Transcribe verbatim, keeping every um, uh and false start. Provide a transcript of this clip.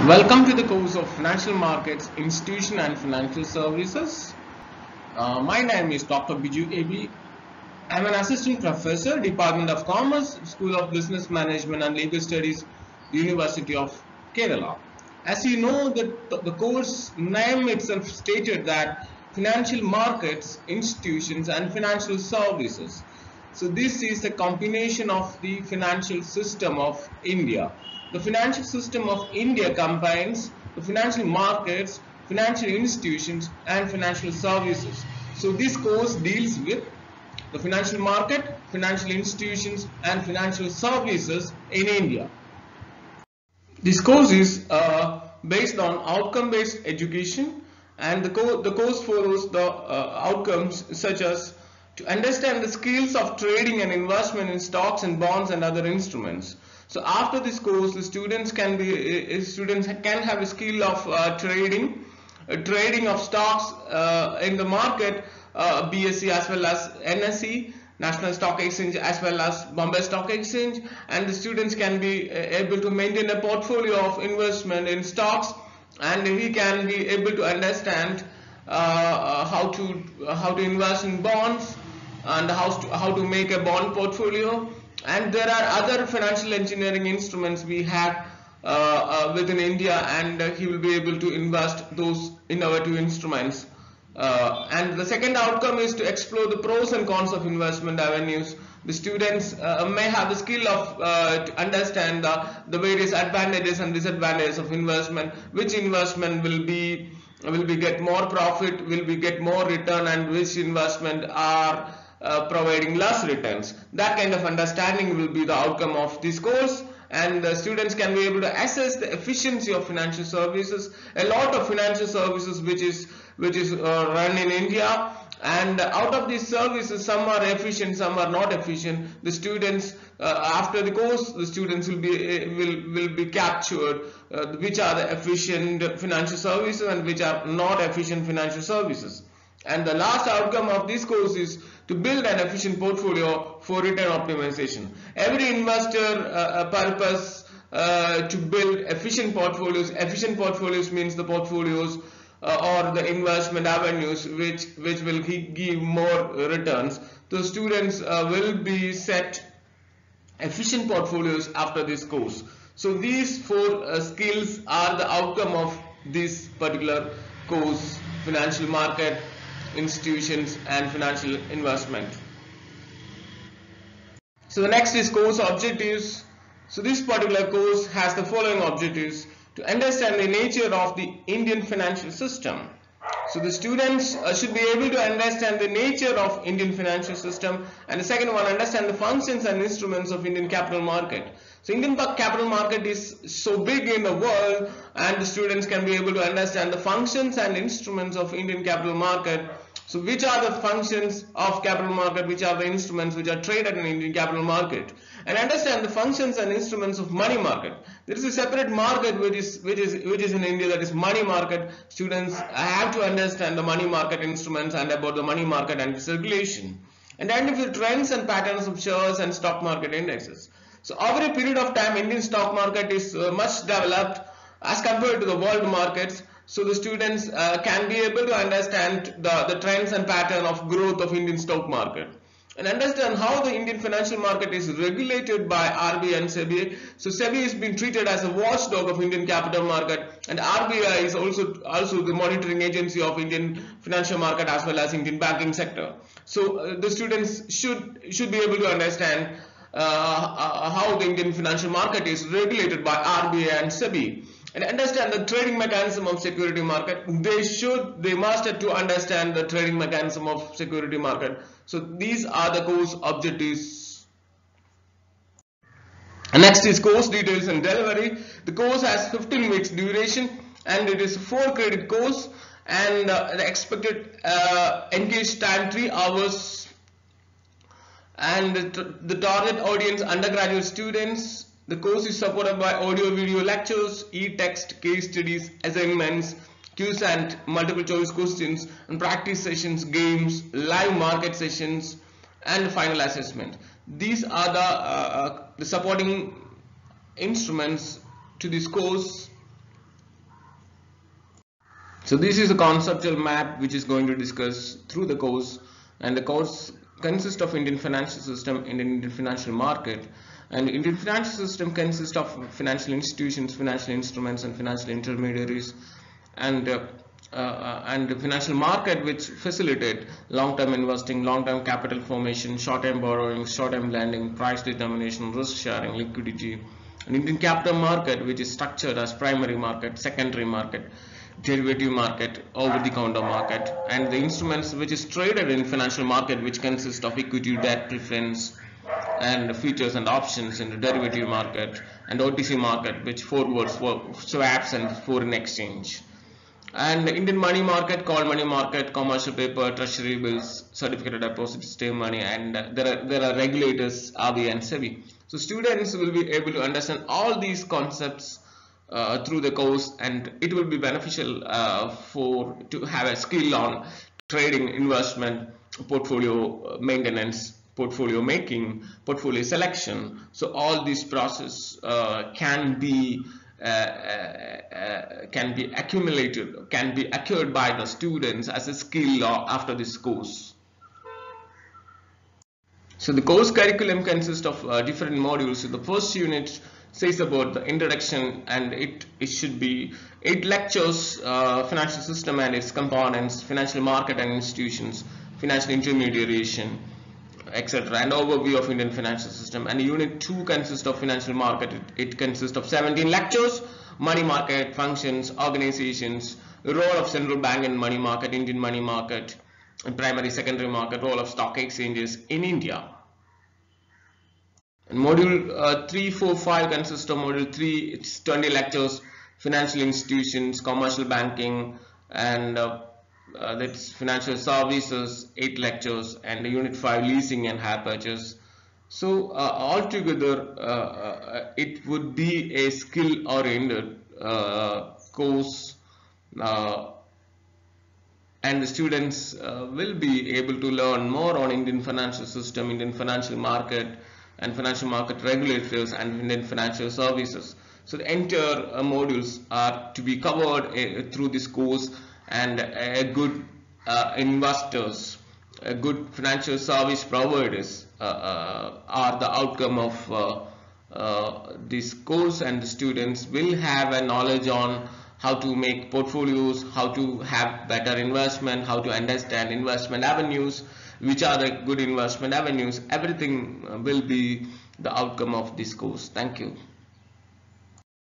Welcome to the course of Financial Markets, Institution and Financial Services. Uh, my name is Doctor Biju A B. I'm an assistant professor, Department of Commerce, School of Business Management and Legal Studies, University of Kerala. As you know, the, the course name itself stated that financial markets, institutions and financial services. So this is a combination of the financial system of India. The financial system of India combines the financial markets, financial institutions and financial services. So this course deals with the financial market, financial institutions and financial services in India. This course is uh, based on outcome-based education, and the, co the course follows the uh, outcomes such as to understand the skills of trading and investment in stocks and bonds and other instruments. So after this course, the students can be uh, students can have a skill of uh, trading, uh, trading of stocks uh, in the market, uh, B S E as well as N S E, National Stock Exchange as well as Bombay Stock Exchange, and the students can be uh, able to maintain a portfolio of investment in stocks, and he can be able to understand uh, uh, how to uh, how to invest in bonds and how to, how to make a bond portfolio. And there are other financial engineering instruments we have uh, uh, within India, and uh, he will be able to invest those innovative instruments. Uh, and the second outcome is to explore the pros and cons of investment avenues. The students uh, may have the skill of uh, to understand the, the various advantages and disadvantages of investment, which investment will be will be get more profit, will be get more return, and which investment are Uh, providing less returns. That kind of understanding will be the outcome of this course, and the students can be able to assess the efficiency of financial services. A lot of financial services which is which is uh, run in India, and out of these services some are efficient, some are not efficient. The students uh, after the course, the students will be uh, will will be captured uh, which are the efficient financial services and which are not efficient financial services. And the last outcome of this course is to build an efficient portfolio for return optimization. Every investor uh, purpose uh, to build efficient portfolios. Efficient portfolios means the portfolios uh, or the investment avenues which which will give more returns. The students uh, will be set efficient portfolios after this course. So these four uh, skills are the outcome of this particular course: financial market, institutions and financial investment. So the next is course objectives. So this particular course has the following objectives: to understand the nature of the Indian financial system. So the students uh, should be able to understand the nature of Indian financial system, and the second one, understand the functions and instruments of Indian capital market. So Indian capital market is so big in the world, and the students can be able to understand the functions and instruments of Indian capital market. So which are the functions of capital market, which are the instruments which are traded in Indian capital market, and understand the functions and instruments of money market. There is a separate market which is which is which is in India, that is money market. Students have to understand the money market instruments and about the money market and circulation, and identify the trends and patterns of shares and stock market indexes. So over a period of time, Indian stock market is uh, much developed as compared to the world markets. So the students uh, can be able to understand the, the trends and pattern of growth of Indian stock market, and understand how the Indian financial market is regulated by R B I and SEBI. So SEBI is being treated as a watchdog of Indian capital market, and R B I is also also the monitoring agency of Indian financial market as well as Indian banking sector. So uh, the students should should be able to understand uh, uh, how the Indian financial market is regulated by R B I and SEBI, and understand the trading mechanism of security market. They should, they must have to understand the trading mechanism of security market. So these are the course objectives. And next is course details and delivery. The course has fifteen weeks duration, and it is a four credit course, and uh, the expected uh, engaged time three hours, and the, the target audience undergraduate students. The course is supported by audio video lectures, e-text, case studies, assignments, quiz and multiple choice questions, and practice sessions, games, live market sessions, and final assessment. These are the, uh, the supporting instruments to this course. So this is a conceptual map which is going to discuss through the course, and the course consists of Indian financial system, Indian financial market, and Indian financial system consists of financial institutions, financial instruments, and financial intermediaries, and uh, uh, and the financial market which facilitate long-term investing, long-term capital formation, short-term borrowing, short-term lending, price determination, risk sharing, liquidity. An Indian capital market which is structured as primary market, secondary market, derivative market, over-the-counter market, and the instruments which is traded in financial market which consist of equity, debt, preference, and futures and options in the derivative market, and O T C market which forwards, swaps, and foreign exchange. And the Indian money market called money market, commercial paper, treasury bills, certificate of deposit, stay money, and uh, there are there are regulators, R B I and SEBI. So students will be able to understand all these concepts uh, through the course, and it will be beneficial uh, for to have a skill on trading, investment, portfolio maintenance, portfolio making, portfolio selection. So all this process uh, can be uh, uh, can be accumulated, can be acquired by the students as a skill after this course. So the course curriculum consists of uh, different modules. So the first unit says about the introduction, and it, it should be eight lectures, uh, financial system and its components, financial market and institutions, financial intermediation, et cetera, and overview of Indian financial system. And unit two consists of financial market. It, it consists of seventeen lectures, money market, functions, organizations, the role of central bank in money market, Indian money market, and primary, secondary market, role of stock exchanges in India. And module uh, three, four, five consists of module three. It's twenty lectures, financial institutions, commercial banking, and uh, Uh, that's financial services, eight lectures, and unit five, leasing and hire purchase. So uh, altogether uh, uh, it would be a skill oriented uh, course, uh, and the students uh, will be able to learn more on Indian financial system, Indian financial market, and financial market regulators, and Indian financial services. So the entire uh, modules are to be covered uh, through this course, and a good uh, investors, a good financial service providers uh, uh, are the outcome of uh, uh, this course, and the students will have a knowledge on how to make portfolios, how to have better investment, how to understand investment avenues, which are the good investment avenues. Everything will be the outcome of this course. Thank you.